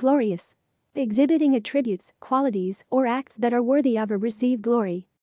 glorious. Exhibiting attributes, qualities, or acts that are worthy of or receive glory.